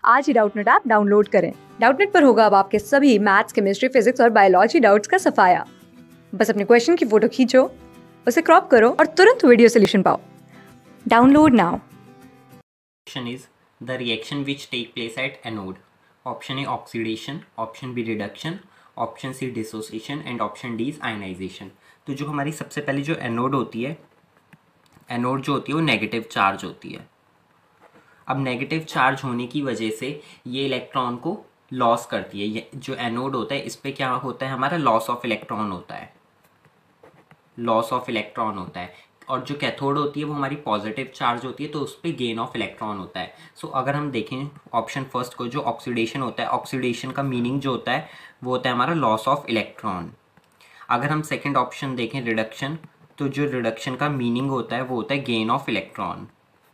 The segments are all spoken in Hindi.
आज ही डाउटनेट ऐप डाउनलोड करें। डाउटनेट पर होगा अब आपके सभी मैथ्स, केमिस्ट्री, फिजिक्स और बायोलॉजी डाउट्स का सफाया। बस अपने क्वेश्चन की फोटो खींचो, उसे क्रॉप करो और तुरंत वीडियो सोल्यूशन पाओ। Download now. Reaction is the reaction which take place at anode. Option A oxidation, option B reduction, option C dissociation and option D is ionization. तो जो हमारी सबसे पहले जो एनोड होती है, एनोड जो होती है वो नेगेटिव चार्ज होती है। अब नेगेटिव चार्ज होने की वजह से ये इलेक्ट्रॉन को लॉस करती है। ये जो एनोड होता है इस पे क्या होता है, हमारा लॉस ऑफ इलेक्ट्रॉन होता है, लॉस ऑफ इलेक्ट्रॉन होता है। और जो कैथोड होती है वो हमारी पॉजिटिव चार्ज होती है, तो उस पर गेन ऑफ इलेक्ट्रॉन होता है। सो अगर हम देखें ऑप्शन फर्स्ट को, जो ऑक्सीडेशन होता है, ऑक्सीडेशन का मीनिंग जो होता है वो होता है हमारा लॉस ऑफ इलेक्ट्रॉन। अगर हम सेकंड ऑप्शन देखें रिडक्शन, तो जो रिडक्शन का मीनिंग होता है वो होता है गेन ऑफ इलेक्ट्रॉन।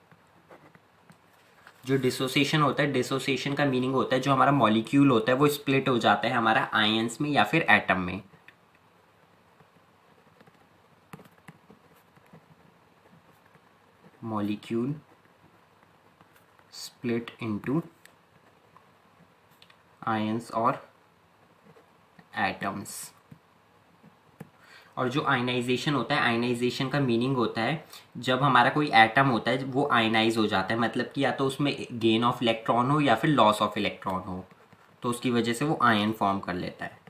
जो डिसोसिएशन होता है, डिसोसिएशन का मीनिंग होता है जो हमारा मॉलिक्यूल होता है वो स्प्लिट हो जाता है हमारा आयंस में या फिर एटम में। मॉलिक्यूल स्प्लिट इनटू आयंस और एटम्स। और जो आयनाइजेशन होता है, आयनाइजेशन का मीनिंग होता है जब हमारा कोई एटम होता है वो आयनाइज हो जाता है, मतलब कि या तो उसमें गेन ऑफ इलेक्ट्रॉन हो या फिर लॉस ऑफ इलेक्ट्रॉन हो, तो उसकी वजह से वो आयन फॉर्म कर लेता है।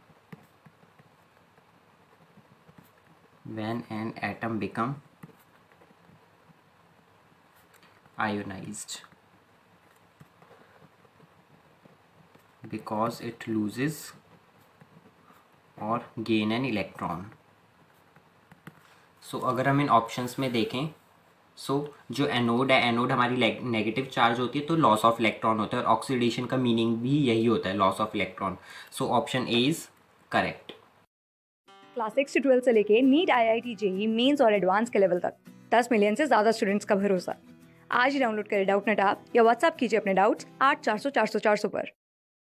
When an atom become ionized because it loses or gain an electron. So अगर हम इन ऑप्शंस में देखें, जो एनोड है, एनोड हमारी नेगेटिव चार्ज होती है तो लॉस ऑफ इलेक्ट्रॉन होता है, और ऑक्सीडेशन का मीनिंग भी यही होता है, loss of electron. So option A is correct. Class 6 से 12 से लेके नीट, IIT, JEE मेंस और एडवांस के लेवल तक 10 मिलियन से ज्यादा स्टूडेंट्स का भरोसा। आज ही डाउनलोड करें डाउटनेट ऐप या व्हाट्सएप कीजिए अपने डाउट्स 8400 400 400 पर।